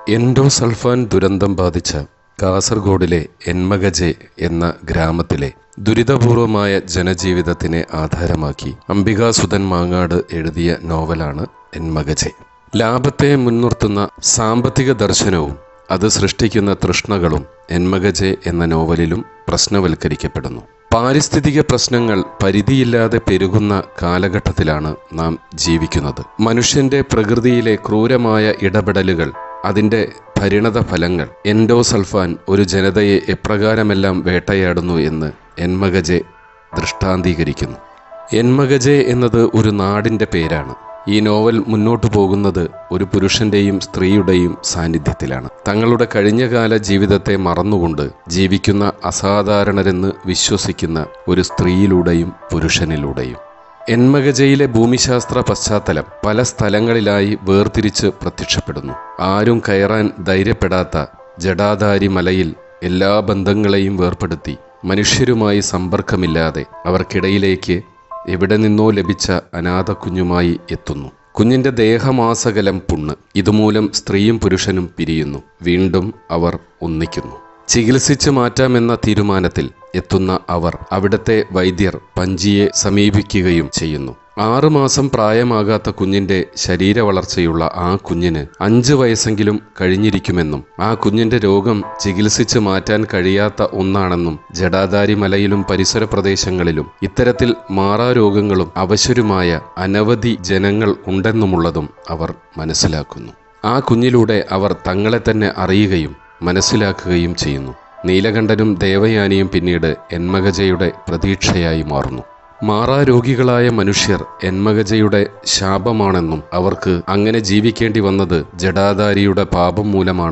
Endosulfan ദുരന്തം ബാധിച്ച കാസർഗോഡിലെ എൻമകജെ എന്ന ഗ്രാമത്തിലെ ദുരിതപൂർവമായ ജനജീവിതത്തിനെ ആധാരമാക്കി അംബികാസുധൻ മാങ്ങാട് എഴുതിയ നോവലാണ് എൻമകജെ. ലാഭത്തെ മുൻനിർത്തുന്ന സാമ്പത്തിക ദർശനവും അത് സൃഷ്ടിക്കുന്ന തൃഷ്ണകളും എൻമകജെ എന്ന നോവലിലും പ്രശ്നവൽക്കരിക്കപ്പെടുന്നു. പാരിസ്ഥിതിക പ്രശ്നങ്ങൾ പരിധിയില്ലാതെ പെരുകുന്ന കാലഘട്ടത്തിലാണ് നാം ജീവിക്കുന്നത്. മനുഷ്യന്റെ പ്രകൃതിയിലെ ക്രൂരമായ ഇടപെടലുകൾ, അതിൻ്റെ പരിണത ഫലങ്ങൾ, എൻഡോസൾഫാൻ ഒരു ജനതയെ എപ്രകാരമെല്ലാം വേട്ടയാടുന്നു എന്ന് എൻമകജെ ദൃഷ്ടാന്തീകരിക്കുന്നു. എൻമകജെ എന്നത് ഒരു നാടിൻ്റെ പേരാണ്. ഈ നോവൽ മുന്നോട്ടു പോകുന്നത് ഒരു പുരുഷന്റെയും സ്ത്രീയുടെയും സാന്നിധ്യത്തിലാണ്. തങ്ങളുടെ കഴിഞ്ഞകാല ജീവിതത്തെ മറന്നുകൊണ്ട് ജീവിക്കുന്ന അസാധാരണരെന്ന് വിശ്വസിക്കുന്ന ഒരു സ്ത്രീയിലൂടെയും പുരുഷനിലൂടെയും. എൻമകജയിലെ ഭൂമിശാസ്ത്ര പശ്ചാത്തലം പല സ്ഥലങ്ങളിലായി വേർതിരിച്ച് പ്രത്യക്ഷപ്പെടുന്നു. ആരും കയറാൻ ധൈര്യപ്പെടാത്ത ജടാധാരി മലയിൽ എല്ലാ ബന്ധങ്ങളെയും വേർപെടുത്തി മനുഷ്യരുമായി സമ്പർക്കമില്ലാതെ അവർക്കിടയിലേക്ക് എവിടെ നിന്നോ ലഭിച്ച അനാഥ കുഞ്ഞുമായി എത്തുന്നു. കുഞ്ഞിൻ്റെ ദേഹമാസകലം പുണ്ണ്. ഇതുമൂലം സ്ത്രീയും പുരുഷനും പിരിയുന്നു. വീണ്ടും അവർ ഒന്നിക്കുന്നു. ചികിത്സിച്ച് മാറ്റാമെന്ന തീരുമാനത്തിൽ എത്തുന്ന അവർ അവിടുത്തെ വൈദ്യർ പഞ്ചിയെ സമീപിക്കുകയും ചെയ്യുന്നു. 6 മാസം പ്രായമാകാത്ത കുഞ്ഞിന്റെ ശരീര വളർച്ചയുള്ള ആ കുഞ്ഞിന് 5 വയസ്സെങ്കിലും കഴിഞ്ഞിരിക്കുമെന്നും ആ കുഞ്ഞിന്റെ രോഗം ചികിത്സിച്ച് മാറ്റാൻ കഴിയാത്ത ഒന്നാണെന്നും ജടാധാരി മലയിലും പരിസര പ്രദേശങ്ങളിലും ഇത്തരത്തിൽ മാറാരോഗങ്ങളും അവശരുമായ അനവധി ജനങ്ങൾ ഉണ്ടെന്നുമുള്ളതും അവർ മനസ്സിലാക്കുന്നു. ആ കുഞ്ഞിലൂടെ അവർ തങ്ങളെ തന്നെ അറിയുകയും മനസ്സിലാക്കുകയും ചെയ്യുന്നു. നീലകണ്ഠനും ദേവയാനിയും പിന്നീട് എൻമകജയുടെ പ്രതീക്ഷയായി മാറുന്നു. മാറാരോഗികളായ മനുഷ്യർ എൻമകജയുടെ ശാപമാണെന്നും അവർക്ക് അങ്ങനെ ജീവിക്കേണ്ടി വന്നത് ജടാധാരിയുടെ പാപം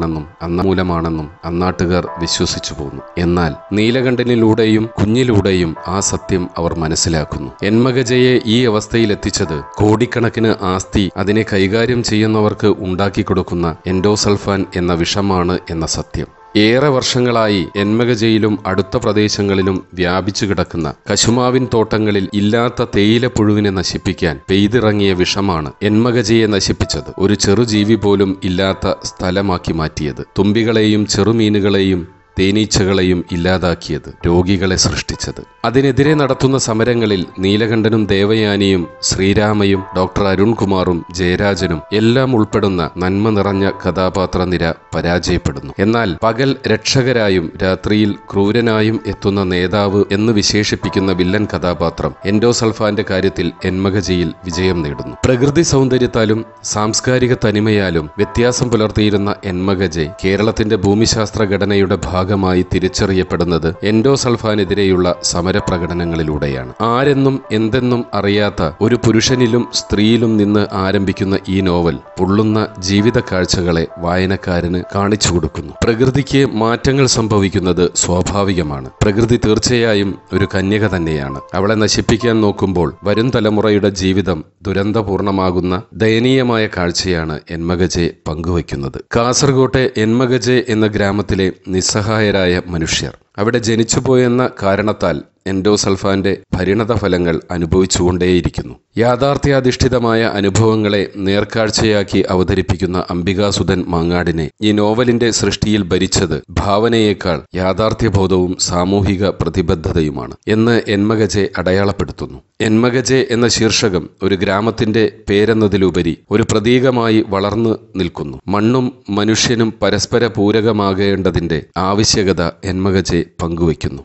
മൂലമാണെന്നും അന്നാട്ടുകാർ വിശ്വസിച്ചു പോന്നു. എന്നാൽ നീലകണ്ഠനിലൂടെയും കുഞ്ഞിലൂടെയും ആ സത്യം അവർ മനസ്സിലാക്കുന്നു. എൻമകജയെ ഈ അവസ്ഥയിലെത്തിച്ചത് കോടിക്കണക്കിന് ആസ്തി അതിനെ കൈകാര്യം ചെയ്യുന്നവർക്ക് ഉണ്ടാക്കിക്കൊടുക്കുന്ന എൻഡോസൾഫാൻ എന്ന വിഷമാണ് എന്ന സത്യം. ഏറെ വർഷങ്ങളായി എൻമകജയിലും അടുത്ത പ്രദേശങ്ങളിലും വ്യാപിച്ചു കിടക്കുന്ന കശുമാവിൻ തോട്ടങ്ങളിൽ ഇല്ലാത്ത തേയിലപ്പുഴുവിനെ നശിപ്പിക്കാൻ പെയ്തിറങ്ങിയ വിഷമാണ് എൻമകജയെ നശിപ്പിച്ചത്. ഒരു ചെറുജീവി പോലും ഇല്ലാത്ത സ്ഥലമാക്കി മാറ്റിയത്. തുമ്പികളെയും ചെറുമീനുകളെയും തേനീച്ചകളെയും ഇല്ലാതാക്കിയത്. രോഗികളെ സൃഷ്ടിച്ചത്. അതിനെതിരെ നടത്തുന്ന സമരങ്ങളിൽ നീലകണ്ഠനും ദേവയാനിയും ശ്രീരാമയും ഡോക്ടർ അരുൺകുമാറും ജയരാജനും എല്ലാം ഉൾപ്പെടുന്ന നന്മ നിറഞ്ഞ കഥാപാത്ര നിര പരാജയപ്പെടുന്നു. എന്നാൽ പകൽ രക്ഷകരായും രാത്രിയിൽ ക്രൂരനായും എത്തുന്ന നേതാവ് എന്ന് വിശേഷിപ്പിക്കുന്ന വില്ലൻ കഥാപാത്രം എൻഡോസൾഫാന്റെ കാര്യത്തിൽ എൻമകജയിൽ വിജയം നേടുന്നു. പ്രകൃതി സൗന്ദര്യത്താലും സാംസ്കാരിക തനിമയാലും വ്യത്യാസം പുലർത്തിയിരുന്ന എൻമകജെ കേരളത്തിന്റെ ഭൂമിശാസ്ത്ര ഘടനയുടെ ഭാഗമായി തിരിച്ചറിയപ്പെടുന്നത് എൻഡോസൾഫാനെതിരെയുള്ള സമരപ്രകടനങ്ങളിലൂടെയാണ്. ആരെന്നും എന്തെന്നും അറിയാത്ത ഒരു പുരുഷനിലും സ്ത്രീയിലും നിന്ന് ആരംഭിക്കുന്ന ഈ നോവൽ പൊള്ളുന്ന ജീവിത കാഴ്ചകളെ വായനക്കാരന് കാണിച്ചു കൊടുക്കുന്നു. പ്രകൃതിക്ക് മാറ്റങ്ങൾ സംഭവിക്കുന്നത് സ്വാഭാവികമാണ്. പ്രകൃതി തീർച്ചയായും ഒരു കന്യക തന്നെയാണ്. അവളെ നശിപ്പിക്കാൻ നോക്കുമ്പോൾ വരും തലമുറയുടെ ജീവിതം ദുരന്തപൂർണമാകുന്ന ദയനീയമായ കാഴ്ചയാണ് എൻമകജെ പങ്കുവയ്ക്കുന്നത്. കാസർഗോട്ടെ എൻമകജെ എന്ന ഗ്രാമത്തിലെ നിസ്സഹായരായ മനുഷ്യർ അവിടെ ജനിച്ചുപോയെന്ന കാരണത്താൽ എൻഡോസൾഫാന്റെ പരിണത ഫലങ്ങൾ അനുഭവിച്ചുകൊണ്ടേയിരിക്കുന്നു. യാഥാർത്ഥ്യാധിഷ്ഠിതമായ അനുഭവങ്ങളെ നേർക്കാഴ്ചയാക്കി അവതരിപ്പിക്കുന്ന അംബികാസുധൻ മാങ്ങാടിനെ ഈ നോവലിന്റെ സൃഷ്ടിയിൽ ഭരിച്ചത് ഭാവനയേക്കാൾ യാഥാർത്ഥ്യബോധവും സാമൂഹിക പ്രതിബദ്ധതയുമാണ് എന്ന് എൻമകജെ അടയാളപ്പെടുത്തുന്നു. എൻമകജെ എന്ന ശീർഷകം ഒരു ഗ്രാമത്തിന്റെ പേരെന്നതിലുപരി ഒരു പ്രതീകമായി വളർന്നു നിൽക്കുന്നു. മണ്ണും മനുഷ്യനും പരസ്പര പൂരകമാകേണ്ടതിന്റെ ആവശ്യകത എൻമകജെ പങ്കുവയ്ക്കുന്നു.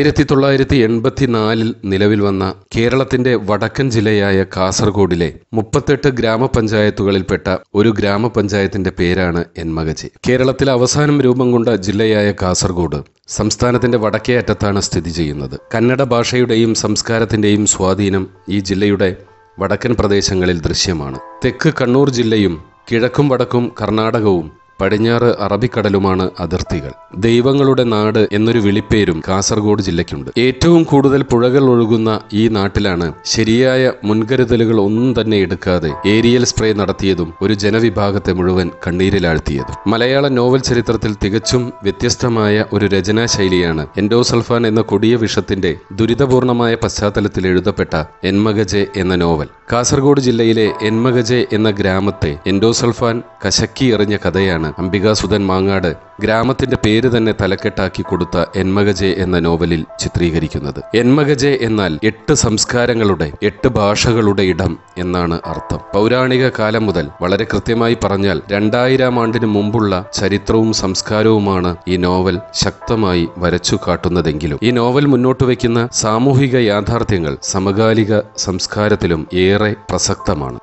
1984 നിലവിൽ വന്ന കേരളത്തിന്റെ വടക്കൻ ജില്ലയായ കാസർഗോഡിലെ 38 ഗ്രാമപഞ്ചായത്തുകളിൽപ്പെട്ട ഒരു ഗ്രാമപഞ്ചായത്തിന്റെ പേരാണ് എൻമകജെ. കേരളത്തിൽ അവസാനം രൂപം കൊണ്ട ജില്ലയായ കാസർഗോഡ് സംസ്ഥാനത്തിന്റെ വടക്കേ അറ്റത്താണ് സ്ഥിതി ചെയ്യുന്നത്. കന്നഡ ഭാഷയുടെയും സംസ്കാരത്തിന്റെയും സ്വാധീനം ഈ ജില്ലയുടെ വടക്കൻ പ്രദേശങ്ങളിൽ ദൃശ്യമാണ്. തെക്ക് കണ്ണൂർ ജില്ലയും കിഴക്കും വടക്കും കർണാടകവും പടിഞ്ഞാറ് അറബിക്കടലുമാണ് അതിർത്തികൾ. ദൈവങ്ങളുടെ നാട് എന്നൊരു വിളിപ്പേരും കാസർഗോഡ് ജില്ലയ്ക്കുണ്ട്. ഏറ്റവും കൂടുതൽ പുഴകൾ ഒഴുകുന്ന ഈ നാട്ടിലാണ് ശരിയായ മുൻകരുതലുകൾ ഒന്നും തന്നെ എടുക്കാതെ ഏരിയൽ സ്പ്രേ നടത്തിയതും ഒരു ജനവിഭാഗത്തെ മുഴുവൻ കണ്ണീരിലാഴ്ത്തിയതും. മലയാള നോവൽ ചരിത്രത്തിൽ തികച്ചും വ്യത്യസ്തമായ ഒരു രചനാശൈലിയാണ് എൻഡോസൾഫാൻ എന്ന കൊടിയ വിഷത്തിന്റെ ദുരിതപൂർണമായ പശ്ചാത്തലത്തിൽ എഴുതപ്പെട്ട എൻമകജെ എന്ന നോവൽ. കാസർഗോഡ് ജില്ലയിലെ എൻമകജെ എന്ന ഗ്രാമത്തെ എൻഡോസൾഫാൻ കശക്കി എറിഞ്ഞ കഥയാണ് അംബികാസുധൻ മാങ്ങാട് ഗ്രാമത്തിന്റെ പേര് തന്നെ തലക്കെട്ടാക്കി കൊടുത്ത എന്മകജെ എന്ന നോവലിൽ ചിത്രീകരിക്കുന്നത്. എന്മകജെ എന്നാൽ 8 സംസ്കാരങ്ങളുടെ 8 ഭാഷകളുടെ ഇടം എന്നാണ് അർത്ഥം. പൗരാണിക കാലം മുതൽ, വളരെ കൃത്യമായി പറഞ്ഞാൽ 2000 ആണ്ടിന് മുമ്പുള്ള ചരിത്രവും സംസ്കാരവുമാണ് ഈ നോവൽ ശക്തമായി വരച്ചു കാട്ടുന്നതെങ്കിലും ഈ നോവൽ മുന്നോട്ട് വയ്ക്കുന്ന സാമൂഹിക യാഥാർത്ഥ്യങ്ങൾ സമകാലിക സംസ്കാരത്തിലും ഏറെ പ്രസക്തമാണ്.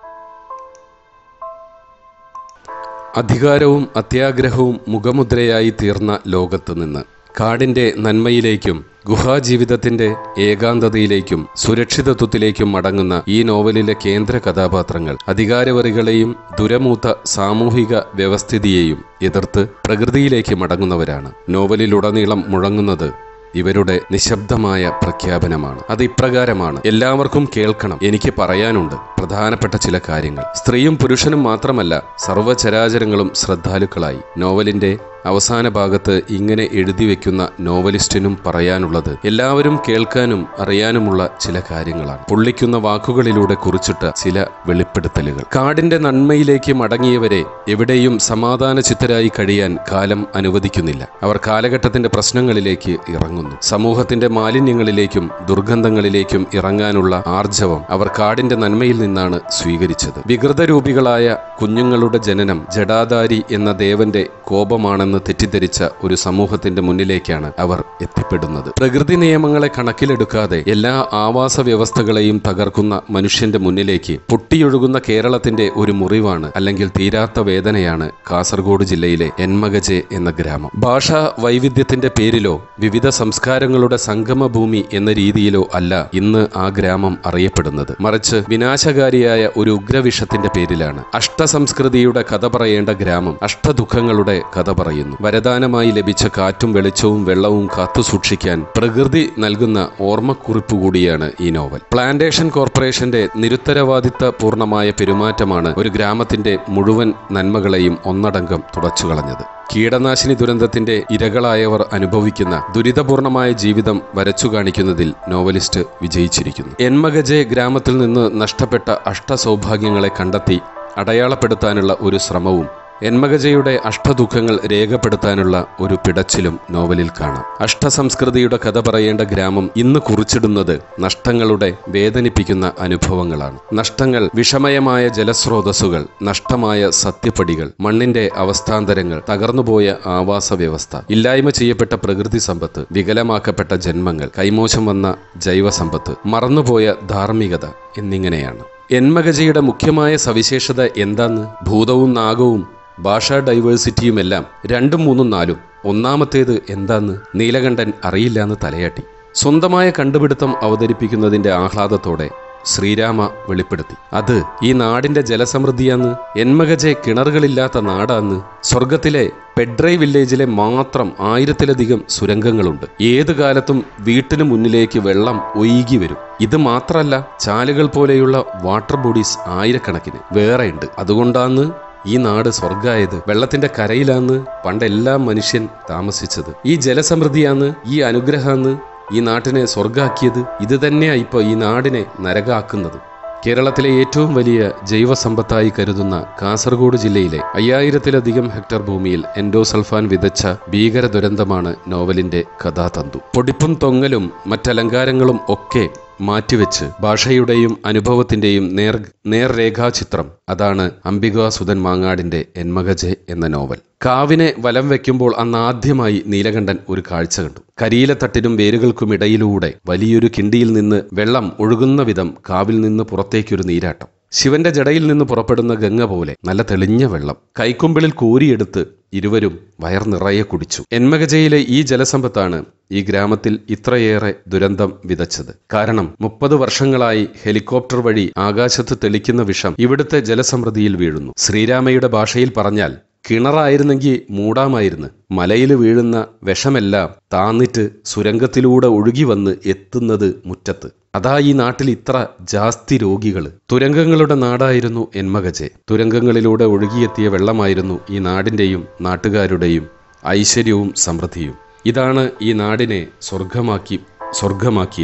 അധികാരവും അത്യാഗ്രഹവും മുഖമുദ്രയായി തീർന്ന ലോകത്ത് നിന്ന് കാടിന്റെ നന്മയിലേക്കും ഗുഹാജീവിതത്തിന്റെ ഏകാന്തതയിലേക്കും സുരക്ഷിതത്വത്തിലേക്കും മടങ്ങുന്ന ഈ നോവലിലെ കേന്ദ്ര കഥാപാത്രങ്ങൾ അധികാരവെറികളെയും ദുരമൂത്ത സാമൂഹിക വ്യവസ്ഥിതിയെയും എതിർത്ത് പ്രകൃതിയിലേക്ക് മടങ്ങുന്നവരാണ്. നോവലിലുടനീളം മുഴങ്ങുന്നത് ഇവരുടെ നിശബ്ദമായ പ്രഖ്യാപനമാണ്. അത് ഇപ്രകാരമാണ്: എല്ലാവർക്കും കേൾക്കണം, എനിക്ക് പറയാനുണ്ട് പ്രധാനപ്പെട്ട ചില കാര്യങ്ങൾ. സ്ത്രീയും പുരുഷനും മാത്രമല്ല, സർവ്വചരാചരങ്ങളും ശ്രദ്ധാലുക്കളായി. നോവലിന്റെ അവസാന ഭാഗത്ത് ഇങ്ങനെ എഴുതി വെക്കുന്ന നോവലിസ്റ്റിനും പറയാനുള്ളത് എല്ലാവരും കേൾക്കാനും അറിയാനുമുള്ള ചില കാര്യങ്ങളാണ്. പൊള്ളിക്കുന്ന വാക്കുകളിലൂടെ കുറിച്ചിട്ട ചില വെളിപ്പെടുത്തലുകൾ. കാടിന്റെ നന്മയിലേക്ക് മടങ്ങിയവരെ എവിടെയും സമാധാന ചിത്തരായി കഴിയാൻ കാലം അനുവദിക്കുന്നില്ല. അവർ കാലഘട്ടത്തിന്റെ പ്രശ്നങ്ങളിലേക്ക് ഇറങ്ങുന്നു. സമൂഹത്തിന്റെ മാലിന്യങ്ങളിലേക്കും ദുർഗന്ധങ്ങളിലേക്കും ഇറങ്ങാനുള്ള ആർജവം അവർ കാടിന്റെ നന്മയിൽ നിന്നാണ് സ്വീകരിച്ചത്. വികൃതരൂപികളായ കുഞ്ഞുങ്ങളുടെ ജനനം ജടാധാരി എന്ന ദേവന്റെ കോപമാണെന്ന് തെറ്റിദ്ധരിച്ച ഒരു സമൂഹത്തിന്റെ മുന്നിലേക്കാണ് അവർ എത്തിപ്പെടുന്നത്. പ്രകൃതി നിയമങ്ങളെ കണക്കിലെടുക്കാതെ എല്ലാ ആവാസ വ്യവസ്ഥകളെയും തകർക്കുന്ന മനുഷ്യന്റെ മുന്നിലേക്ക് പൊട്ടിയൊഴുകുന്ന കേരളത്തിന്റെ ഒരു മുറിവാണ്, അല്ലെങ്കിൽ തീരാത്ത വേദനയാണ് കാസർഗോഡ് ജില്ലയിലെ എന്മകജെ എന്ന ഗ്രാമം. ഭാഷാ വൈവിധ്യത്തിന്റെ പേരിലോ വിവിധ സംസ്കാരങ്ങളുടെ സംഗമഭൂമി എന്ന രീതിയിലോ അല്ല ഇന്ന് ആ ഗ്രാമം അറിയപ്പെടുന്നത്. മറിച്ച് വിനാശകാരിയായ ഒരു ഉഗ്രവിഷത്തിന്റെ പേരിലാണ്. അഷ്ടസംസ്കൃതിയുടെ കഥ പറയേണ്ട ഗ്രാമം അഷ്ടദുഃഖങ്ങളുടെ കഥ പറയുന്നു. വരദാനമായി ലഭിച്ച കാറ്റും വെളിച്ചവും വെള്ളവും കാത്തുസൂക്ഷിക്കാൻ പ്രകൃതി നൽകുന്ന ഓർമ്മക്കുറിപ്പ് കൂടിയാണ് ഈ നോവൽ. പ്ലാന്റേഷൻ കോർപ്പറേഷന്റെ നിരുത്തരവാദിത്തപൂർണമായ പെരുമാറ്റമാണ് ഒരു ഗ്രാമത്തിന്റെ മുഴുവൻ നന്മകളെയും ഒന്നടങ്കം തുടച്ചുകളഞ്ഞത്. കീടനാശിനി ദുരന്തത്തിന്റെ ഇരകളായവർ അനുഭവിക്കുന്ന ദുരിതപൂർണമായ ജീവിതം വരച്ചു കാണിക്കുന്നതിൽ നോവലിസ്റ്റ് വിജയിച്ചിരിക്കുന്നു. എന്മകജെ ഗ്രാമത്തിൽ നിന്ന് നഷ്ടപ്പെട്ട അഷ്ടസൗഭാഗ്യങ്ങളെ കണ്ടെത്തി അടയാളപ്പെടുത്താനുള്ള ഒരു ശ്രമവും എന്മകജയുടെ അഷ്ടദുഃഖങ്ങൾ രേഖപ്പെടുത്താനുള്ള ഒരു പിടച്ചിലും നോവലിൽ കാണാം. അഷ്ടസംസ്കൃതിയുടെ കഥ പറയേണ്ട ഗ്രാമം ഇന്ന് കുറിച്ചിടുന്നത് നഷ്ടങ്ങളുടെ വേദനിപ്പിക്കുന്ന അനുഭവങ്ങളാണ്. നഷ്ടങ്ങൾ വിഷമയമായ ജലസ്രോതസ്സുകൾ, നഷ്ടമായ സത്യപ്പടികൾ, മണ്ണിന്റെ അവസ്ഥാന്തരങ്ങൾ, തകർന്നുപോയ ആവാസ വ്യവസ്ഥ, ഇല്ലായ്മ ചെയ്യപ്പെട്ട പ്രകൃതി സമ്പത്ത്, വികലമാക്കപ്പെട്ട ജന്മങ്ങൾ, കൈമോശം വന്ന ജൈവസമ്പത്ത്, മറന്നുപോയ ധാർമ്മികത എന്നിങ്ങനെയാണ്. എന്മകജയുടെ മുഖ്യമായ സവിശേഷത എന്താന്ന്? ഭൂതവും നാഗവും ഭാഷാ ഡൈവേഴ്സിറ്റിയുമെല്ലാം 2, 3, 4. ഒന്നാമത്തേത് എന്താന്ന് നീലകണ്ഠൻ അറിയില്ലാന്ന് തലയാട്ടി. സ്വന്തമായ കണ്ടുപിടുത്തം അവതരിപ്പിക്കുന്നതിന്റെ ആഹ്ലാദത്തോടെ ശ്രീരാമ വെളിപ്പെടുത്തി. അത് ഈ നാടിന്റെ ജലസമൃദ്ധിയാന്ന്. എന്മകജെ കിണറുകളില്ലാത്ത നാടാന്ന്. സ്വർഗത്തിലെ പെഡ്രൈ വില്ലേജിലെ മാത്രം 1000-ലധികം സുരംഗങ്ങളുണ്ട്. ഏതു കാലത്തും വീട്ടിന് മുന്നിലേക്ക് വെള്ളം ഒഴുകി വരും. ഇത് മാത്രല്ല, ചാലുകൾ പോലെയുള്ള വാട്ടർ ബോഡീസ് ആയിരക്കണക്കിന് വേറെയുണ്ട്. അതുകൊണ്ടാന്ന് ഈ നാട് സ്വർഗായത്. വെള്ളത്തിന്റെ കരയിലാന്ന് പണ്ടെല്ലാ മനുഷ്യൻ താമസിച്ചത്. ഈ ജലസമൃദ്ധിയാന്ന്, ഈ അനുഗ്രഹാന്ന് ഈ നാട്ടിനെ സ്വർഗാക്കിയത്. ഇത് തന്നെയാ ഇപ്പൊ ഈ നാടിനെ നരകാക്കുന്നത്. കേരളത്തിലെ ഏറ്റവും വലിയ ജൈവസമ്പത്തായി കരുതുന്ന കാസർഗോഡ് ജില്ലയിലെ 5000-ലധികം ഹെക്ടർ ഭൂമിയിൽ എൻഡോസൾഫാൻ വിതച്ച ഭീകര ദുരന്തമാണ് നോവലിന്റെ കഥാതന്തു. പൊടിപ്പും തൊങ്ങലും മറ്റലങ്കാരങ്ങളും ഒക്കെ മാറ്റിവെച്ച് ഭാഷയുടെയും അനുഭവത്തിന്റെയും നേർരേഖാചിത്രം അതാണ് അംബികാസുധൻ മാങ്ങാടിന്റെ എന്മകജെ എന്ന നോവൽ. കാവിനെ വലം വെക്കുമ്പോൾ അന്നാദ്യമായി നീലകണ്ഠൻ ഒരു കാഴ്ച കണ്ടു. കരിയിലത്തട്ടിനും വേരുകൾക്കുമിടയിലൂടെ വലിയൊരു കിണ്ടിയിൽ നിന്ന് വെള്ളം ഒഴുകുന്ന വിധം കാവിൽ നിന്ന് പുറത്തേക്കൊരു നീരാട്ടം. ശിവന്റെ ജടയിൽ നിന്ന് പുറപ്പെടുന്ന ഗംഗ പോലെ നല്ല തെളിഞ്ഞ വെള്ളം കൈക്കുമ്പിളിൽ കോരിയെടുത്ത് ഇരുവരും വയർ നിറയെ കുടിച്ചു. എന്മകജയിലെ ഈ ജലസമ്പത്താണ് ഈ ഗ്രാമത്തിൽ ഇത്രയേറെ ദുരന്തം വിതച്ചത്. കാരണം 30 വർഷങ്ങളായി ഹെലികോപ്റ്റർ വഴി ആകാശത്ത് തെളിക്കുന്ന വിഷം ഇവിടുത്തെ ജലസമൃദ്ധിയിൽ വീഴുന്നു. ശ്രീരാമയുടെ ഭാഷയിൽ പറഞ്ഞാൽ കിണറായിരുന്നെങ്കിൽ മൂടാമായിരുന്നു. മലയിൽ വീഴുന്ന വിഷമെല്ലാം താന്നിട്ട് സുരംഗത്തിലൂടെ ഒഴുകി വന്ന് എത്തുന്നത് മുറ്റത്ത്. അതാ ഈ നാട്ടിൽ ഇത്ര ജാസ്തി രോഗികൾ. തുരങ്കങ്ങളുടെ നാടായിരുന്നു എന്മകജെ. തുരങ്കങ്ങളിലൂടെ ഒഴുകിയെത്തിയ വെള്ളമായിരുന്നു ഈ നാടിന്റെയും നാട്ടുകാരുടെയും ഐശ്വര്യവും സമൃദ്ധിയും. ഇതാണ് ഈ നാടിനെ സ്വർഗമാക്കിയത്.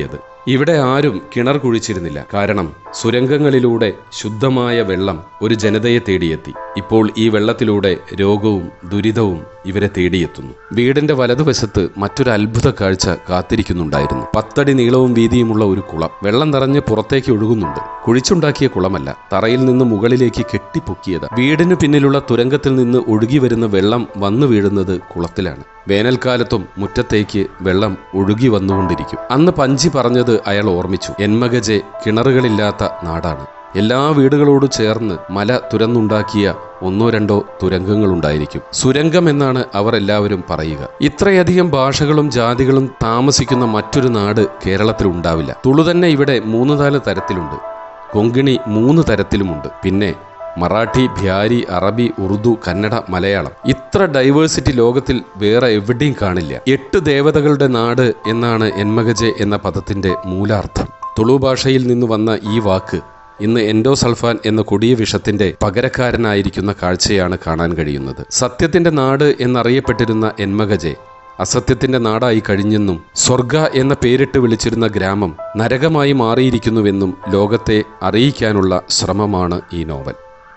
ഇവിടെ ആരും കിണർ കുഴിച്ചിരുന്നില്ല. കാരണം സുരംഗങ്ങളിലൂടെ ശുദ്ധമായ വെള്ളം ഒരു ജനതയെ തേടിയെത്തി. ഇപ്പോൾ ഈ വെള്ളത്തിലൂടെ രോഗവും ദുരിതവും ഇവരെ തേടിയെത്തുന്നു. വീടിന്റെ വലതുവശത്ത് മറ്റൊരു അത്ഭുത കാഴ്ച കാത്തിരിക്കുന്നുണ്ടായിരുന്നു. 10 അടി നീളവും വീതിയുമുള്ള ഒരു കുളം. വെള്ളം നിറഞ്ഞ് പുറത്തേക്ക് ഒഴുകുന്നുണ്ട്. കുഴിച്ചുണ്ടാക്കിയ കുളമല്ല, തറയിൽ നിന്ന് മുകളിലേക്ക് കെട്ടിപ്പൊക്കിയത്. വീടിന് പിന്നിലുള്ള തുരങ്കത്തിൽ നിന്ന് ഒഴുകി വരുന്ന വെള്ളം വന്നു വീഴുന്നത് കുളത്തിലാണ്. വേനൽക്കാലത്തും മുറ്റത്തേക്ക് വെള്ളം ഒഴുകി വന്നുകൊണ്ടിരിക്കും. അന്ന് പഞ്ചി പറഞ്ഞത് അയാൾ ഓർമ്മിച്ചു. എൻമകജെ കിണറുകളില്ലാത്ത നാടാണ്. എല്ലാ വീടുകളോട് ചേർന്ന് മല തുരന്നുണ്ടാക്കിയ 1-2 തുരങ്കങ്ങളുണ്ടായിരിക്കും. സുരംഗം എന്നാണ് അവർ എല്ലാവരും പറയുക. ഇത്രയധികം ഭാഷകളും ജാതികളും താമസിക്കുന്ന മറ്റൊരു നാട് കേരളത്തിൽ ഉണ്ടാവില്ല. തുളു തന്നെ ഇവിടെ 3-4 തരത്തിലുണ്ട്. കൊങ്കിണി 3 തരത്തിലുമുണ്ട്. പിന്നെ മറാഠി, ബ്യാരി, അറബി, ഉറുദു, കന്നഡ, മലയാളം. ഇത്ര ഡൈവേഴ്സിറ്റി ലോകത്തിൽ വേറെ എവിടെയും കാണില്ല. 8 ദേവതകളുടെ നാട് എന്നാണ് എൻമകജെ എന്ന പദത്തിന്റെ മൂലാർത്ഥം. തുളു ഭാഷയിൽ നിന്ന് വന്ന ഈ വാക്ക് ഇന്ന് എൻഡോസൾഫാൻ എന്ന കൊടിയ വിഷത്തിന്റെ പകരക്കാരനായിരിക്കുന്ന കാഴ്ചയാണ് കാണാൻ കഴിയുന്നത്. സത്യത്തിന്റെ നാട് എന്നറിയപ്പെട്ടിരുന്ന എൻമകജെ അസത്യത്തിന്റെ നാടായി കഴിഞ്ഞെന്നും സ്വർഗ എന്ന പേരിട്ട് വിളിച്ചിരുന്ന ഗ്രാമം നരകമായി മാറിയിരിക്കുന്നുവെന്നും ലോകത്തെ അറിയിക്കാനുള്ള ശ്രമമാണ് ഈ നോവൽ.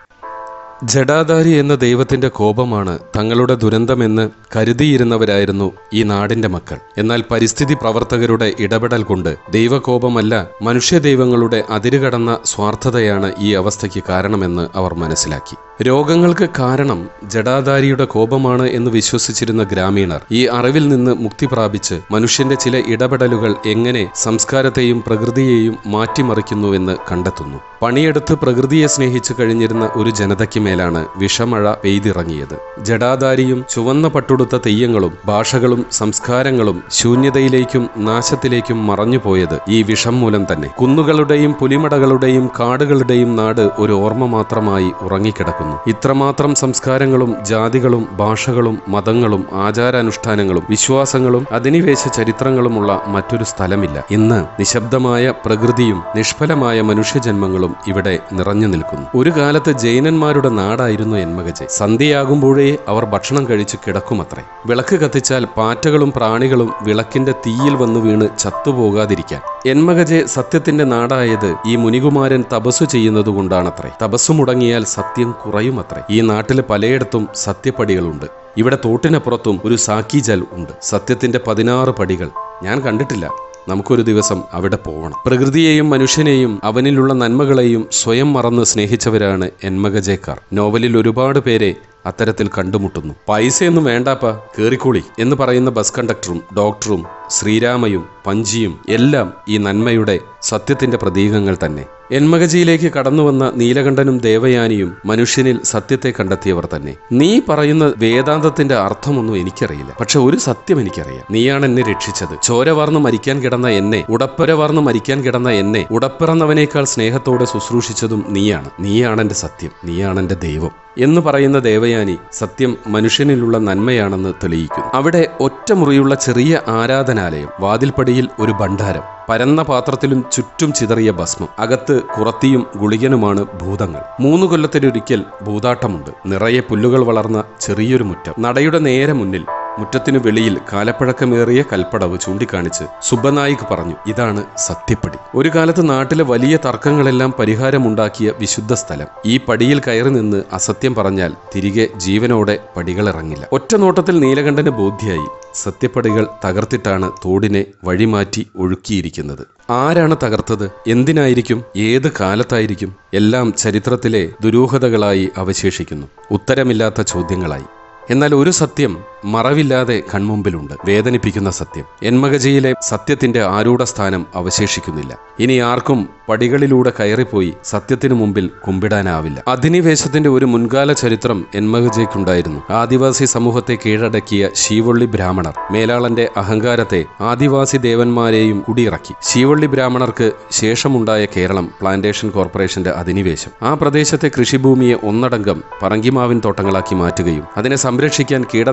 ജടാധാരി എന്ന ദൈവത്തിന്റെ കോപമാണ് തങ്ങളുടെ ദുരന്തമെന്ന് കരുതിയിരുന്നവരായിരുന്നു ഈ നാടിന്റെ മക്കൾ. എന്നാൽ പരിസ്ഥിതി പ്രവർത്തകരുടെ ഇടപെടൽ കൊണ്ട് ദൈവകോപമല്ല, മനുഷ്യ ദൈവങ്ങളുടെ അതിരുകടന്ന സ്വാർത്ഥതയാണ് ഈ അവസ്ഥയ്ക്ക് കാരണമെന്ന് അവർ മനസ്സിലാക്കി. രോഗങ്ങൾക്ക് കാരണം ജടാധാരിയുടെ കോപമാണ് എന്ന് വിശ്വസിച്ചിരുന്ന ഗ്രാമീണർ ഈ അറിവിൽ നിന്ന് മുക്തി പ്രാപിച്ച് മനുഷ്യന്റെ ചില ഇടപെടലുകൾ എങ്ങനെ സംസ്കാരത്തെയും പ്രകൃതിയെയും മാറ്റിമറിക്കുന്നുവെന്ന് കണ്ടെത്തുന്നു. പണിയെടുത്ത് പ്രകൃതിയെ സ്നേഹിച്ചു കഴിഞ്ഞിരുന്ന ഒരു ജനതയ്ക്ക് മേലാണ് വിഷമഴ പെയ്തിറങ്ങിയത്. ജടാധാരിയും ചുവന്ന പട്ടുടുത്ത തെയ്യങ്ങളും ഭാഷകളും സംസ്കാരങ്ങളും ശൂന്യതയിലേക്കും നാശത്തിലേക്കും മറഞ്ഞുപോയത് ഈ വിഷം മൂലം തന്നെ. കുന്നുകളുടെയും പുലിമടകളുടെയും കാടുകളുടെയും നാട് ഒരു ഓർമ്മ മാത്രമായി ഉറങ്ങിക്കിടക്കുന്നു. ഇത്രമാത്രം സംസ്കാരങ്ങളും ജാതികളും ഭാഷകളും മതങ്ങളും ആചാരാനുഷ്ഠാനങ്ങളും വിശ്വാസങ്ങളും അധിനിവേശ ചരിത്രങ്ങളുമുള്ള മറ്റൊരു സ്ഥലമില്ല. ഇന്ന് നിശബ്ദമായ പ്രകൃതിയും നിഷ്ഫലമായ മനുഷ്യജന്മങ്ങളും ഇവിടെ നിറഞ്ഞു നിൽക്കുന്നു. ഒരു കാലത്ത് ജൈനന്മാരുടെ നാടായിരുന്നു എൻമകജെ. സന്ധ്യയാകുമ്പോഴേ അവർ ഭക്ഷണം കഴിച്ച് കിടക്കുമത്രേ. വിളക്ക് കത്തിച്ചാൽ പാറ്റകളും പ്രാണികളും വിളക്കിന്റെ തീയിൽ വന്നു വീണ് ചത്തുപോകാതിരിക്കാൻ. എൻമകജെ സത്യത്തിന്റെ നാടായത് ഈ മുനികുമാരൻ തപസ്സു ചെയ്യുന്നതുകൊണ്ടാണത്രേ. തപസ്സു മുടങ്ങിയാൽ സത്യം കുറയുമത്രേ. ഈ നാട്ടിൽ പലയിടത്തും സത്യപ്പടികളുണ്ട്. ഇവിടെ തോട്ടിനപ്പുറത്തും ഒരു സാക്കിജൽ ഉണ്ട്. സത്യത്തിന്റെ 16 പടികൾ ഞാൻ കണ്ടിട്ടില്ല. നമുക്കൊരു ദിവസം അവിടെ പോകണം. പ്രകൃതിയെയും മനുഷ്യനെയും അവനിലുള്ള നന്മകളെയും സ്വയം മറന്ന് സ്നേഹിച്ചവരാണ് എൻമകജേക്കാർ. നോവലിൽ ഒരുപാട് പേരെ അത്തരത്തിൽ കണ്ടുമുട്ടുന്നു. പൈസയൊന്നും വേണ്ടാപ്പ, കേറിക്കൂളി എന്ന് പറയുന്ന ബസ് കണ്ടക്ടറും ഡോക്ടറും ശ്രീരാമയും പഞ്ചിയും എല്ലാം ഈ നന്മയുടെ സത്യത്തിന്റെ പ്രതീകങ്ങൾ തന്നെ. എൻമകജിയിലേക്ക് കടന്നുവന്ന നീലകണ്ഠനും ദേവയാനിയും മനുഷ്യനിൽ സത്യത്തെ കണ്ടെത്തിയവർ തന്നെ. നീ പറയുന്ന വേദാന്തത്തിന്റെ അർത്ഥമൊന്നും എനിക്കറിയില്ല, പക്ഷെ ഒരു സത്യം എനിക്കറിയാം. നീയാണ് എന്നെ രക്ഷിച്ചത്. ചോര വാർന്ന് മരിക്കാൻ കിടന്ന എന്നെ, ഉടപ്പര വാർന്ന് മരിക്കാൻ കിടന്ന എന്നെ ഉടപ്പിറന്നവനേക്കാൾ സ്നേഹത്തോടെ ശുശ്രൂഷിച്ചതും നീയാണ്. നീയാണ് എന്റെ സത്യം, നീയാണ് എന്റെ ദൈവം എന്ന് പറയുന്ന ദേവയാനി സത്യം മനുഷ്യനിലുള്ള നന്മയാണെന്ന് തെളിയിക്കുന്നു. അവിടെ ഒറ്റമുറിയുള്ള ചെറിയ ആരാധനാലയം, വാതിൽപ്പടിയിൽ ഒരു ഭണ്ഡാരം, പരന്ന പാത്രത്തിലും ചുറ്റും ചിതറിയ ഭസ്മം, അകത്ത് കുറത്തിയും ഗുളികനുമാണ് ഭൂതങ്ങൾ. 3 കൊല്ലത്തിലൊരിക്കൽ ഭൂതാട്ടമുണ്ട്. നിറയെ പുല്ലുകൾ വളർന്ന ചെറിയൊരു മുറ്റം. നടയുടെ നേരെ മുന്നിൽ മുറ്റത്തിനു വെളിയിൽ കാലപ്പഴക്കമേറിയ കൽപ്പടവ് ചൂണ്ടിക്കാണിച്ച് സുബ്ബനായിക് പറഞ്ഞു, ഇതാണ് സത്യപ്പടി. ഒരു കാലത്ത് നാട്ടിലെ വലിയ തർക്കങ്ങളെല്ലാം പരിഹാരമുണ്ടാക്കിയ വിശുദ്ധ സ്ഥലം. ഈ പടിയിൽ കയറി നിന്ന് അസത്യം പറഞ്ഞാൽ തിരികെ ജീവനോടെ പടികളിറങ്ങില്ല. ഒറ്റ നോട്ടത്തിൽ നീലകണ്ഠന് ബോധ്യായി, സത്യപ്പടികൾ തകർത്തിട്ടാണ് തോടിനെ വഴിമാറ്റി ഒഴുക്കിയിരിക്കുന്നത്. ആരാണ് തകർത്തത്? എന്തിനായിരിക്കും? ഏത് കാലത്തായിരിക്കും? എല്ലാം ചരിത്രത്തിലെ ദുരൂഹതകളായി അവശേഷിക്കുന്നു, ഉത്തരമില്ലാത്ത ചോദ്യങ്ങളായി. എന്നാൽ ഒരു സത്യം മറവില്ലാതെ കൺമുമ്പിലുണ്ട്, വേദനിപ്പിക്കുന്ന സത്യം. എൻമകജിയിലെ സത്യത്തിന്റെ ആരൂഢസ്ഥാനം അവശേഷിക്കുന്നില്ല. ഇനി ആർക്കും പടികളിലൂടെ കയറിപ്പോയി സത്യത്തിനു മുമ്പിൽ കുമ്പിടാനാവില്ല. അധിനിവേശത്തിന്റെ ഒരു മുൻകാല ചരിത്രം എൻമകജയ്ക്കുണ്ടായിരുന്നു. ആദിവാസി സമൂഹത്തെ കീഴടക്കിയ ശീവള്ളി ബ്രാഹ്മണർ മേലാളന്റെ അഹങ്കാരത്തെ ആദിവാസി ദേവന്മാരെയും കുടിയിറക്കി. ശീവള്ളി ബ്രാഹ്മണർക്ക് ശേഷമുണ്ടായ കേരളം പ്ലാന്റേഷൻ കോർപ്പറേഷന്റെ അധിനിവേശം ആ പ്രദേശത്തെ കൃഷിഭൂമിയെ ഒന്നടങ്കം പറങ്കിമാവിൻ തോട്ടങ്ങളാക്കി മാറ്റുകയും അതിനെ സംരക്ഷിക്കാൻ കീടനാശിനി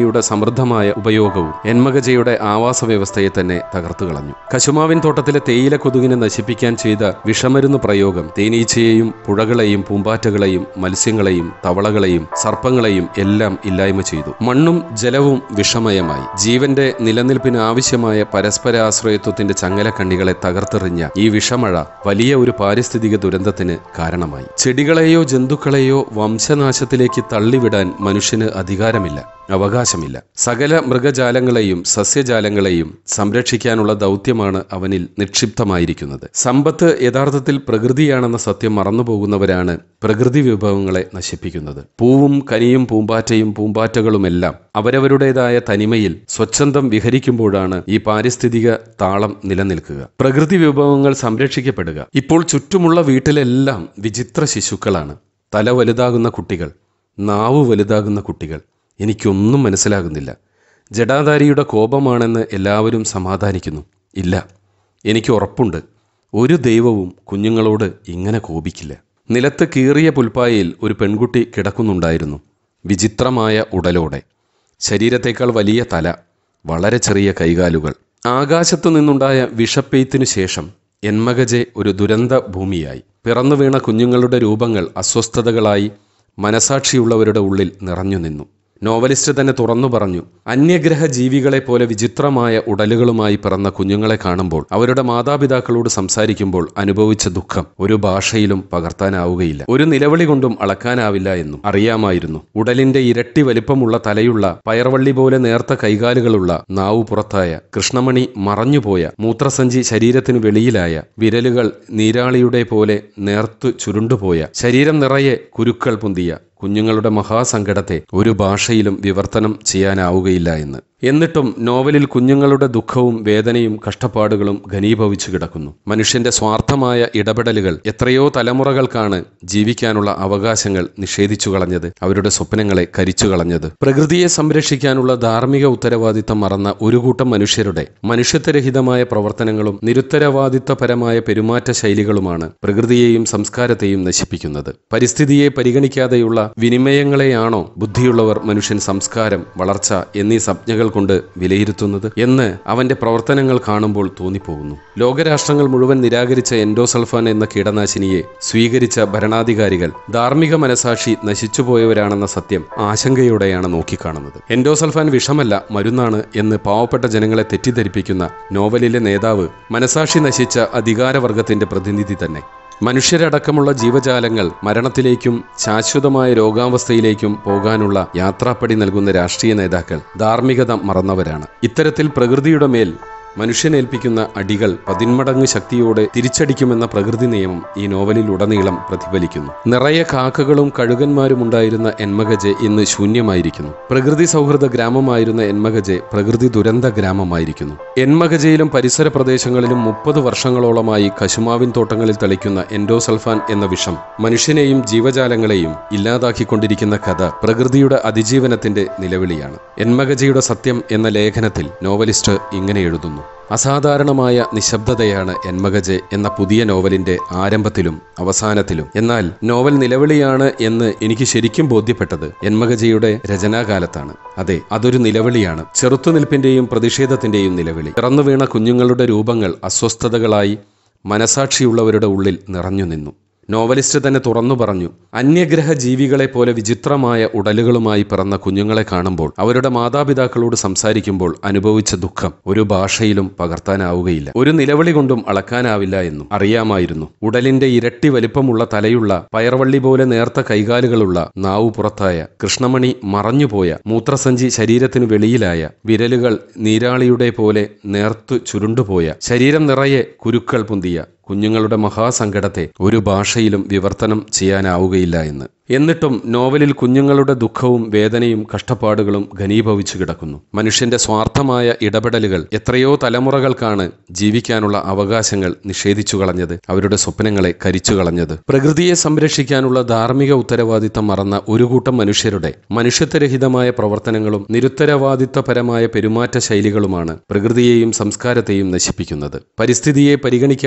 എൻമകജയുടെ സമൃദ്ധമായ ഉപയോഗവും എൻമകജയുടെ ആവാസ വ്യവസ്ഥയെ തന്നെ തകർത്തുകളഞ്ഞു. കശുമാവിൻ തോട്ടത്തിലെ തേയില കൊതുകിനെ നശിപ്പിക്കാൻ ചെയ്ത വിഷമരുന്ന് പ്രയോഗം തേനീച്ചയെയും പുഴകളെയും പൂമ്പാറ്റകളെയും മത്സ്യങ്ങളെയും തവളകളെയും സർപ്പങ്ങളെയും എല്ലാം ഇല്ലായ്മ ചെയ്തു. മണ്ണും ജലവും വിഷമയമായി. ജീവന്റെ നിലനിൽപ്പിന് ആവശ്യമായ പരസ്പരാശ്രയത്വത്തിന്റെ ചങ്ങലക്കണ്ണികളെ തകർത്തെറിഞ്ഞ ഈ വിഷമഴ വലിയ ഒരു പാരിസ്ഥിതിക ദുരന്തത്തിന് കാരണമായി. ചെടികളെയോ ജന്തുക്കളെയോ വംശനാശത്തിലേക്ക് തള്ളിവിടാൻ മനുഷ്യന് അധികാരമില്ല, അവകാശമില്ല. സകല മൃഗജാലങ്ങളെയും സസ്യജാലങ്ങളെയും സംരക്ഷിക്കാനുള്ള ദൗത്യമാണ് അവനിൽ നിക്ഷിപ്തമായിരിക്കുന്നത്. സമ്പത്ത് യഥാർത്ഥത്തിൽ പ്രകൃതിയാണെന്ന സത്യം മറന്നുപോകുന്നവരാണ് പ്രകൃതി വിഭവങ്ങളെ നശിപ്പിക്കുന്നത്. പൂവും കനിയും പൂമ്പാറ്റയും പൂമ്പാറ്റകളുമെല്ലാം അവരവരുടേതായ തനിമയിൽ സ്വച്ഛന്തം വിഹരിക്കുമ്പോഴാണ് ഈ പാരിസ്ഥിതിക താളം നിലനിൽക്കുക, പ്രകൃതി വിഭവങ്ങൾ സംരക്ഷിക്കപ്പെടുക. ഇപ്പോൾ ചുറ്റുമുള്ള വീട്ടിലെല്ലാം വിചിത്ര ശിശുക്കളാണ്. തല വലുതാകുന്ന കുട്ടികൾ, നാവ് വലുതാകുന്ന കുട്ടികൾ. എനിക്കൊന്നും മനസ്സിലാകുന്നില്ല. ജടാധാരിയുടെ കോപമാണെന്ന് എല്ലാവരും സമാധാനിക്കുന്നു. ഇല്ല, എനിക്ക് ഉറപ്പുണ്ട്, ഒരു ദൈവവും കുഞ്ഞുങ്ങളോട് ഇങ്ങനെ കോപിക്കില്ല. നിലത്ത് കീറിയ പുൽപ്പായയിൽ ഒരു പെൺകുട്ടി കിടക്കുന്നുണ്ടായിരുന്നു. വിചിത്രമായ ഉടലോടെ, ശരീരത്തേക്കാൾ വലിയ തല, വളരെ ചെറിയ കൈകാലുകൾ. ആകാശത്തു നിന്നുണ്ടായ വിഷപ്പെയ്ത്തിനു ശേഷം എൻമകജെ ഒരു ദുരന്ത ഭൂമിയായി. പിറന്നു വീണ കുഞ്ഞുങ്ങളുടെ രൂപങ്ങൾ അസ്വസ്ഥതകളായി മനസാക്ഷിയുള്ളവരുടെ ഉള്ളിൽ നിറഞ്ഞു നിന്നു. നോവലിസ്റ്റ് തന്നെ തുറന്നു പറഞ്ഞു, അന്യഗ്രഹ ജീവികളെ പോലെ വിചിത്രമായ ഉടലുകളുമായി പിറന്ന കുഞ്ഞുങ്ങളെ കാണുമ്പോൾ, അവരുടെ മാതാപിതാക്കളോട് സംസാരിക്കുമ്പോൾ അനുഭവിച്ച ദുഃഖം ഒരു ഭാഷയിലും പകർത്താനാവുകയില്ല, ഒരു നിലവിളി കൊണ്ടും അളക്കാനാവില്ല എന്നും അറിയാമായിരുന്നു. ഉടലിന്റെ ഇരട്ടി വലിപ്പമുള്ള തലയുള്ള, പയർവള്ളി പോലെ നേർത്ത കൈകാലുകളുള്ള, നാവു പുറത്തായ, കൃഷ്ണമണി മറഞ്ഞുപോയ, മൂത്രസഞ്ചി ശരീരത്തിനു വെളിയിലായ, വിരലുകൾ നീരാളിയുടെ പോലെ നേർത്തു ചുരുണ്ടുപോയ, ശരീരം നിറയെ കുരുക്കൾ പൊന്തിയ കുഞ്ഞുങ്ങളുടെ മഹാസങ്കടത്തെ ഒരു ഭാഷയിലും വിവർത്തനം ചെയ്യാനാവുകയില്ല എന്ന്. എന്നിട്ടും നോവലിൽ കുഞ്ഞുങ്ങളുടെ ദുഃഖവും വേദനയും കഷ്ടപ്പാടുകളും ഘനീഭവിച്ചു കിടക്കുന്നു. മനുഷ്യന്റെ സ്വാർത്ഥമായ ഇടപെടലുകൾ എത്രയോ തലമുറകൾക്കാണ് ജീവിക്കാനുള്ള അവകാശങ്ങൾ നിഷേധിച്ചു കളഞ്ഞത്, അവരുടെ സ്വപ്നങ്ങളെ കരിച്ചു കളഞ്ഞത്. പ്രകൃതിയെ സംരക്ഷിക്കാനുള്ള ധാർമ്മിക ഉത്തരവാദിത്തം മറന്ന ഒരു കൂട്ടം മനുഷ്യരുടെ മനുഷ്യത്വരഹിതമായ പ്രവർത്തനങ്ങളും നിരുത്തരവാദിത്തപരമായ പെരുമാറ്റ ശൈലികളുമാണ് പ്രകൃതിയെയും സംസ്കാരത്തെയും നശിപ്പിക്കുന്നത്. പരിസ്ഥിതിയെ പരിഗണിക്കാതെയുള്ള വിനിമയങ്ങളെയാണോ ബുദ്ധിയുള്ളവർ മനുഷ്യൻ സംസ്കാരം, വളർച്ച എന്നീ സംജ്ഞകൾ കൊണ്ട് വിലയിരുത്തുന്നത് എന്ന് അവന്റെ പ്രവർത്തനങ്ങൾ കാണുമ്പോൾ തോന്നിപ്പോകുന്നു. ലോകരാഷ്ട്രങ്ങൾ മുഴുവൻ നിരാകരിച്ച എൻഡോസൾഫാൻ എന്ന കീടനാശിനിയെ സ്വീകരിച്ച ഭരണാധികാരികൾ ധാർമ്മിക മനസാക്ഷി നശിച്ചുപോയവരാണെന്ന സത്യം ആശങ്കയോടെയാണ് നോക്കിക്കാണുന്നത്. എൻഡോസൾഫാൻ വിഷമല്ല, മരുന്നാണ് എന്ന് പാവപ്പെട്ട ജനങ്ങളെ തെറ്റിദ്ധരിപ്പിക്കുന്ന നോവലിലെ നേതാവ് മനസാക്ഷി നശിച്ച അധികാരവർഗത്തിന്റെ പ്രതിനിധി തന്നെ. മനുഷ്യരടക്കമുള്ള ജീവജാലങ്ങൾ മരണത്തിലേക്കും ശാശ്വതമായ രോഗാവസ്ഥയിലേക്കും പോകാനുള്ള യാത്രാപ്പടി നൽകുന്ന രാഷ്ട്രീയ നേതാക്കൾ ധാർമ്മികത മറന്നവരാണ്. ഇത്തരത്തിൽ പ്രകൃതിയുടെ മേൽ മനുഷ്യനേൽപ്പിക്കുന്ന അടികൾ 10 മടങ്ങ് ശക്തിയോടെ തിരിച്ചടിക്കുമെന്ന പ്രകൃതി നിയമം ഈ നോവലിൽ ഉടനീളം പ്രതിഫലിക്കുന്നു. നിറയെ കാക്കകളും കഴുകന്മാരും ഉണ്ടായിരുന്ന എൻമകജെ ഇന്ന് ശൂന്യമായിരിക്കുന്നു. പ്രകൃതി സൗഹൃദ ഗ്രാമമായിരുന്ന എൻമകജെ പ്രകൃതി ദുരന്ത ഗ്രാമമായിരിക്കുന്നു. എൻമകജയിലും പരിസര പ്രദേശങ്ങളിലും 30 വർഷങ്ങളോളമായി കശുമാവിൻ തോട്ടങ്ങളിൽ തളിക്കുന്ന എൻഡോസൾഫാൻ എന്ന വിഷം മനുഷ്യനെയും ജീവജാലങ്ങളെയും ഇല്ലാതാക്കിക്കൊണ്ടിരിക്കുന്ന കഥ പ്രകൃതിയുടെ അതിജീവനത്തിന്റെ നിലവിളിയാണ്. എൻമകജയുടെ സത്യം എന്ന ലേഖനത്തിൽ നോവലിസ്റ്റ് ഇങ്ങനെ എഴുതുന്നു: അസാധാരണമായ നിശബ്ദതയാണ് എൻമകജെ എന്ന പുതിയ നോവലിന്റെ ആരംഭത്തിലും അവസാനത്തിലും. എന്നാൽ നോവൽ നിലവിളിയാണ് എന്ന് എനിക്ക് ശരിക്കും ബോധ്യപ്പെട്ടത് എൻമകജയുടെ രചനാകാലത്താണ്. അതെ, അതൊരു നിലവിളിയാണ്. ചെറുത്തുനിൽപ്പിന്റെയും പ്രതിഷേധത്തിന്റെയും നിലവിളി. പിറന്നു വീണ കുഞ്ഞുങ്ങളുടെ രൂപങ്ങൾ അസ്വസ്ഥതകളായി മനസാക്ഷിയുള്ളവരുടെ ഉള്ളിൽ നിറഞ്ഞു നിന്നു. നോവലിസ്റ്റ് തന്നെ തുറന്നു പറഞ്ഞു, അന്യഗ്രഹ ജീവികളെ പോലെ വിചിത്രമായ ഉടലുകളുമായി പിറന്ന കുഞ്ഞുങ്ങളെ കാണുമ്പോൾ, അവരുടെ മാതാപിതാക്കളോട് സംസാരിക്കുമ്പോൾ അനുഭവിച്ച ദുഃഖം ഒരു ഭാഷയിലും പകർത്താനാവുകയില്ല, ഒരു നിലവിളി കൊണ്ടും അളക്കാനാവില്ല എന്നും അറിയാമായിരുന്നു. ഉടലിന്റെ ഇരട്ടി വലിപ്പമുള്ള തലയുള്ള, പയർവള്ളി പോലെ നേർത്ത കൈകാലുകളുള്ള, നാവു പുറത്തായ, കൃഷ്ണമണി മറഞ്ഞുപോയ, മൂത്രസഞ്ചി ശരീരത്തിനു വെളിയിലായ, വിരലുകൾ നീരാളിയുടെ പോലെ നേർത്തു ചുരുണ്ടുപോയ, ശരീരം നിറയെ കുരുക്കൾ പൊന്തിയ കുഞ്ഞുങ്ങളുടെ മഹാസങ്കടത്തെ ഒരു ഭാഷയിലും വിവർത്തനം ചെയ്യാനാവുകയില്ല എന്ന്. എന്നിട്ടും നോവലിൽ കുഞ്ഞുങ്ങളുടെ ദുഃഖവും വേദനയും കഷ്ടപ്പാടുകളും ഘനീഭവിച്ചു കിടക്കുന്നു. മനുഷ്യന്റെ സ്വാർത്ഥമായ ഇടപെടലുകൾ എത്രയോ തലമുറകൾക്കാണ് ജീവിക്കാനുള്ള അവകാശങ്ങൾ നിഷേധിച്ചു കളഞ്ഞത്, അവരുടെ സ്വപ്നങ്ങളെ കരിച്ചു കളഞ്ഞത്. പ്രകൃതിയെ സംരക്ഷിക്കാനുള്ള ധാർമ്മിക ഉത്തരവാദിത്തം മറന്ന ഒരു കൂട്ടം മനുഷ്യരുടെ മനുഷ്യത്വരഹിതമായ പ്രവർത്തനങ്ങളും നിരുത്തരവാദിത്തപരമായ പെരുമാറ്റ ശൈലികളുമാണ് പ്രകൃതിയെയും സംസ്കാരത്തെയും നശിപ്പിക്കുന്നത്. പരിസ്ഥിതിയെ പരിഗണിക്കാതെയുള്ള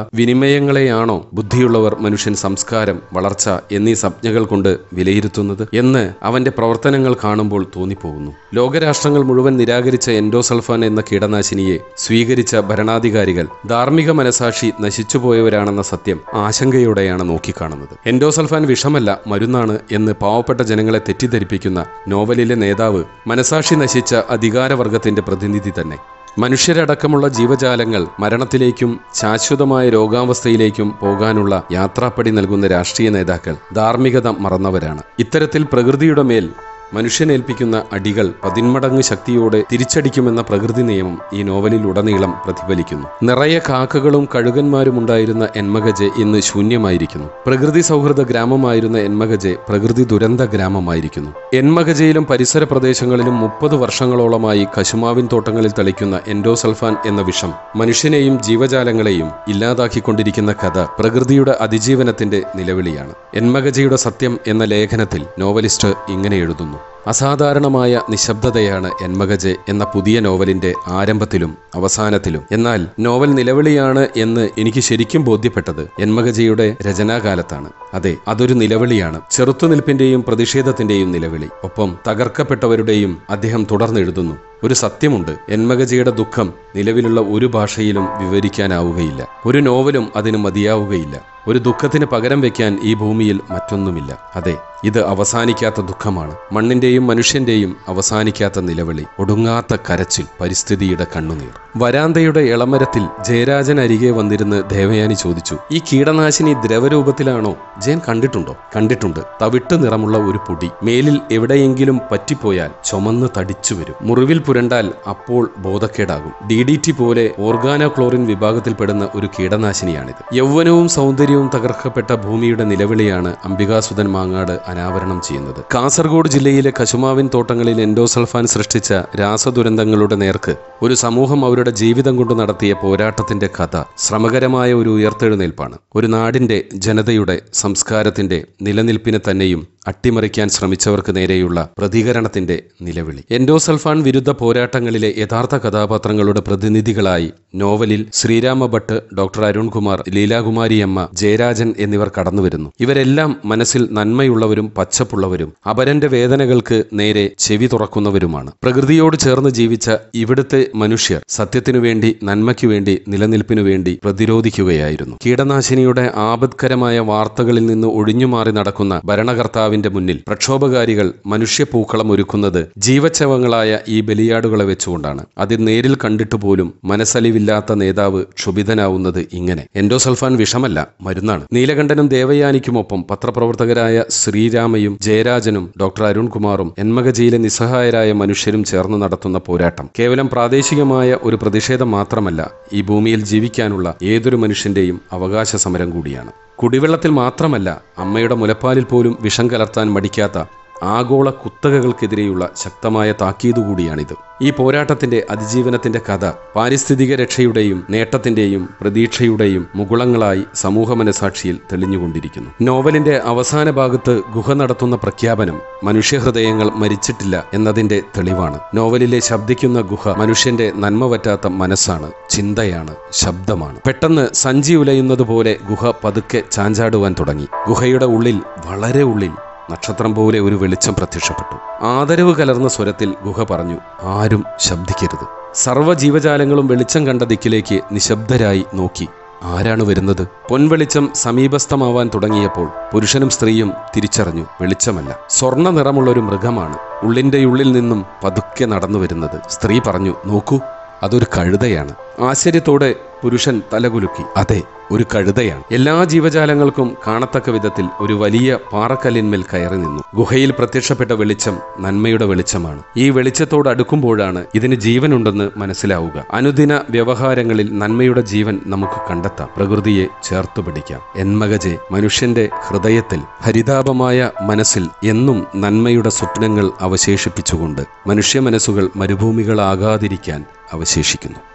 വിനിമയങ്ങളെയാണോ ബുദ്ധിയുള്ളവർ മനുഷ്യൻ സംസ്കാരം, വളർച്ച എന്നീ സംജ്ഞകൾ കൊണ്ട് വിലയിരുത്തുന്നത് എന്ന് അവന്റെ പ്രവർത്തനങ്ങൾ കാണുമ്പോൾ തോന്നിപ്പോകുന്നു. ലോകരാഷ്ട്രങ്ങൾ മുഴുവൻ നിരാകരിച്ച എൻഡോസൾഫാൻ എന്ന കീടനാശിനിയെ സ്വീകരിച്ച ഭരണാധികാരികൾ ധാർമ്മിക മനസാക്ഷി നശിച്ചുപോയവരാണെന്ന സത്യം ആശങ്കയോടെയാണ് നോക്കിക്കാണുന്നത്. എൻഡോസൾഫാൻ വിഷമല്ല, മരുന്നാണ് എന്ന് പാവപ്പെട്ട ജനങ്ങളെ തെറ്റിദ്ധരിപ്പിക്കുന്ന നോവലിലെ നേതാവ് മനസാക്ഷി നശിച്ച അധികാരവർഗത്തിന്റെ പ്രതിനിധി തന്നെ. മനുഷ്യരടക്കമുള്ള ജീവജാലങ്ങൾ മരണത്തിലേക്കും ശാശ്വതമായ രോഗാവസ്ഥയിലേക്കും പോകാനുള്ള യാത്രാപ്പടി നൽകുന്ന രാഷ്ട്രീയ നേതാക്കൾ ധാർമ്മികത മറന്നവരാണ്. ഇത്തരത്തിൽ പ്രകൃതിയുടെ മേൽ മനുഷ്യനേൽപ്പിക്കുന്ന അടികൾ 10 മടങ്ങ് ശക്തിയോടെ തിരിച്ചടിക്കുമെന്ന പ്രകൃതി നിയമം ഈ നോവലിൽ ഉടനീളം പ്രതിഫലിക്കുന്നു. നിറയെ കാക്കകളും കഴുകന്മാരും ഉണ്ടായിരുന്ന എൻമകജെ ഇന്ന് ശൂന്യമായിരിക്കുന്നു. പ്രകൃതി സൗഹൃദ ഗ്രാമമായിരുന്ന എൻമകജെ പ്രകൃതി ദുരന്ത ഗ്രാമമായിരിക്കുന്നു. എൻമകജയിലും പരിസര പ്രദേശങ്ങളിലും 30 വർഷങ്ങളോളമായി കശുമാവിൻ തോട്ടങ്ങളിൽ തളിക്കുന്ന എൻഡോസൾഫാൻ എന്ന വിഷം മനുഷ്യനെയും ജീവജാലങ്ങളെയും ഇല്ലാതാക്കിക്കൊണ്ടിരിക്കുന്ന കഥ പ്രകൃതിയുടെ അതിജീവനത്തിന്റെ നിലവിളിയാണ്. എൻമകജയുടെ സത്യം എന്ന ലേഖനത്തിൽ നോവലിസ്റ്റ് ഇങ്ങനെ എഴുതുന്നു: അസാധാരണമായ നിശബ്ദതയാണ് എൻമകജെ എന്ന പുതിയ നോവലിന്റെ ആരംഭത്തിലും അവസാനത്തിലും. എന്നാൽ നോവൽ നിലവിളിയാണ് എന്ന് എനിക്ക് ശരിക്കും ബോധ്യപ്പെട്ടത് എൻമകജയുടെ രചനാകാലത്താണ്. അതെ, അതൊരു നിലവിളിയാണ്. ചെറുത്തുനിൽപ്പിന്റെയും പ്രതിഷേധത്തിന്റെയും നിലവിളി. ഒപ്പം തകർക്കപ്പെട്ടവരുടെയും. അദ്ദേഹം തുടർന്നെഴുതുന്നു: ഒരു സത്യമുണ്ട്, എൻമകജയുടെ ദുഃഖം നിലവിലുള്ള ഒരു ഭാഷയിലും വിവരിക്കാനാവുകയില്ല. ഒരു നോവലും അതിന് മതിയാവുകയില്ല. ഒരു ദുഃഖത്തിന് പകരം വയ്ക്കാൻ ഈ ഭൂമിയിൽ മറ്റൊന്നുമില്ല. അതെ, ഇത് അവസാനിക്കാത്ത ദുഃഖമാണ്. മണ്ണിന്റെയും മനുഷ്യന്റെയും അവസാനിക്കാത്ത നിലവിളി, ഒടുങ്ങാത്ത കരച്ചിൽ, പരിസ്ഥിതിയുടെ കണ്ണുനീർ. വരാന്തയുടെ ഇളമരത്തിൽ ജയരാജൻ അരികെ വന്നിരുന്ന് ദേവയാനി ചോദിച്ചു: ഈ കീടനാശിനി ദ്രവരൂപത്തിലാണോ? ജയൻ കണ്ടിട്ടുണ്ടോ? കണ്ടിട്ടുണ്ട്. തവിട്ട് നിറമുള്ള ഒരു പൊടി മേലിൽ എവിടെയെങ്കിലും പറ്റിപ്പോയാൽ ചുമന്ന് തടിച്ചു വരും. മുറിവിൽ പുരണ്ടാൽ അപ്പോൾ ബോധക്കേടാകും. DDT പോലെ ഓർഗാനോക്ലോറിൻ വിഭാഗത്തിൽപ്പെടുന്ന ഒരു കീടനാശിനിയാണിത്. യൗവനവും സൗന്ദര്യവും തകർക്കപ്പെട്ട ഭൂമിയുടെ നിലവിളിയാണ് അംബികാസുധൻ മാങ്ങാട് അനാവരണം ചെയ്യുന്നത്. കാസർഗോഡ് ജില്ലയിലെ കശുമാവിൻ തോട്ടങ്ങളിൽ എൻഡോസൾഫാൻ സൃഷ്ടിച്ച രാസദുരന്തങ്ങളുടെ നേർക്ക് ഒരു സമൂഹം അവരുടെ ജീവിതം കൊണ്ട് നടത്തിയ പോരാട്ടത്തിന്റെ കഥ ശ്രമകരമായ ഒരു ഉയർത്തെഴുന്നേൽപ്പാണ്. ഒരു നാടിന്റെ, ജനതയുടെ, സംസ്കാരത്തിന്റെ നിലനിൽപ്പിനെ തന്നെയും അട്ടിമറിക്കാൻ ശ്രമിച്ചവർക്ക് നേരെയുള്ള പ്രതികരണത്തിന്റെ നിലവിളി. എൻഡോസൾഫാൻ വിരുദ്ധ പോരാട്ടങ്ങളിലെ യഥാർത്ഥ കഥാപാത്രങ്ങളുടെ പ്രതിനിധികളായി നോവലിൽ ശ്രീരാമ ഭട്ട്, ഡോക്ടർ അരുൺകുമാർ, ലീലാകുമാരിയമ്മ, ജയരാജൻ എന്നിവർ കടന്നുവരുന്നു. ഇവരെല്ലാം മനസ്സിൽ നന്മയുള്ളവരും പച്ചപ്പുള്ളവരും അപരന്റെ വേദനകൾക്ക് നേരെ ചെവി തുറക്കുന്നവരുമാണ്. പ്രകൃതിയോട് ചേർന്ന് ജീവിച്ച ഇവിടുത്തെ മനുഷ്യർ സത്യത്തിനു വേണ്ടി, നന്മയ്ക്കു വേണ്ടി, നിലനിൽപ്പിനു വേണ്ടി പ്രതിരോധിക്കുകയായിരുന്നു. കീടനാശിനിയുടെ ആപത്കരമായ വാർത്തകളിൽ നിന്ന് ഒഴിഞ്ഞുമാറി നടക്കുന്ന ഭരണകർത്താവിന്റെ മുന്നിൽ പ്രക്ഷോഭകാരികൾ മനുഷ്യപൂക്കളം ഒരുക്കുന്നത് ജീവച്ഛവങ്ങളായ ഈ ബലിയാടുകളെ വെച്ചുകൊണ്ടാണ്. അത് നേരിൽ കണ്ടിട്ട് പോലും മനസ്സലിവില്ലാത്ത നേതാവ് ക്ഷുഭിതനാവുന്നത് ഇങ്ങനെ: എൻഡോസൾഫാൻ വിഷമല്ല, മരുന്നാണ്. നീലകണ്ഠനും ദേവയാനിക്കുമൊപ്പം പത്രപ്രവർത്തകരായ ശ്രീരാമയും ജയരാജനും ഡോക്ടർ അരുൺകുമാറും എൻമകജയിലെ നിസ്സഹായരായ മനുഷ്യരും ചേർന്ന് നടത്തുന്ന പോരാട്ടം കേവലം പ്രാദേശികമായ ഒരു പ്രതിഷേധം മാത്രമല്ല, ഈ ഭൂമിയിൽ ജീവിക്കാനുള്ള ഏതൊരു മനുഷ്യന്റെയും അവകാശ സമരം കൂടിയാണ്. കുടിവെള്ളത്തിൽ മാത്രമല്ല, അമ്മയുടെ മുലപ്പാലിൽ പോലും വിഷം കലർത്താൻ മടിക്കാത്ത ആഗോള കുത്തകകൾക്കെതിരെയുള്ള ശക്തമായ താക്കീതുകൂടിയാണിത്. ഈ പോരാട്ടത്തിന്റെ അതിജീവനത്തിന്റെ കഥ പാരിസ്ഥിതിക രക്ഷയുടെയും നേട്ടത്തിന്റെയും പ്രതീക്ഷയുടെയും മുകുളങ്ങളായി സമൂഹ മനസാക്ഷിയിൽ തെളിഞ്ഞുകൊണ്ടിരിക്കുന്നു. നോവലിന്റെ അവസാന ഭാഗത്ത് ഗുഹ നടത്തുന്ന പ്രഖ്യാപനം മനുഷ്യഹൃദയങ്ങൾ മരിച്ചിട്ടില്ല എന്നതിന്റെ തെളിവാണ്. നോവലിലെ ശബ്ദിക്കുന്ന ഗുഹ മനുഷ്യന്റെ നന്മ പറ്റാത്ത മനസ്സാണ്, ചിന്തയാണ്, ശബ്ദമാണ്. പെട്ടെന്ന് സഞ്ചി ഉലയുന്നത് പോലെ ഗുഹ പതുക്കെ ചാഞ്ചാടുവാൻ തുടങ്ങി. ഗുഹയുടെ ഉള്ളിൽ, വളരെ ഉള്ളിൽ, നക്ഷത്രം പോലെ ഒരു വെളിച്ചം പ്രത്യക്ഷപ്പെട്ടു. ആദരവ് കലർന്ന സ്വരത്തിൽ ഗുഹ പറഞ്ഞു: ആരും ശബ്ദിക്കരുത്. സർവ്വ ജീവജാലങ്ങളും വെളിച്ചം കണ്ട ദിക്കിലേക്ക് നിശബ്ദരായി നോക്കി. ആരാണ് വരുന്നത്? പൊൻവെളിച്ചം സമീപസ്ഥമാവാൻ തുടങ്ങിയപ്പോൾ പുരുഷനും സ്ത്രീയും തിരിച്ചറിഞ്ഞു, വെളിച്ചമല്ല, സ്വർണ്ണ നിറമുള്ളൊരു മൃഗമാണ് ഉള്ളിന്റെ ഉള്ളിൽ നിന്നും പതുക്കെ നടന്നു വരുന്നത്. സ്ത്രീ പറഞ്ഞു: നോക്കൂ, അതൊരു കഴുതയാണ്. ആശ്ചര്യത്തോടെ പുരുഷൻ തലകുലുക്കി. അതെ, ഒരു കഴുതയാണ്. എല്ലാ ജീവജാലങ്ങൾക്കും കാണത്തക്ക വിധത്തിൽ ഒരു വലിയ പാറക്കല്ലിന്മേൽ കയറി നിന്നു. ഗുഹയിൽ പ്രത്യക്ഷപ്പെട്ട വെളിച്ചം നന്മയുടെ വെളിച്ചമാണ്. ഈ വെളിച്ചത്തോട് അടുക്കുമ്പോഴാണ് ഇതിന് ജീവനുണ്ടെന്ന് മനസ്സിലാവുക. അനുദിന വ്യവഹാരങ്ങളിൽ നന്മയുടെ ജീവൻ നമുക്ക് കണ്ടെത്താം. പ്രകൃതിയെ ചേർത്തു പിടിക്കാം. എൻമകജെ മനുഷ്യന്റെ ഹൃദയത്തിൽ, ഹരിതാപമായ മനസ്സിൽ എന്നും നന്മയുടെ സ്വപ്നങ്ങൾ അവശേഷിപ്പിച്ചുകൊണ്ട് മനുഷ്യ മനസ്സുകൾ മരുഭൂമികളാകാതിരിക്കാൻ അവശേഷിക്കുന്നു.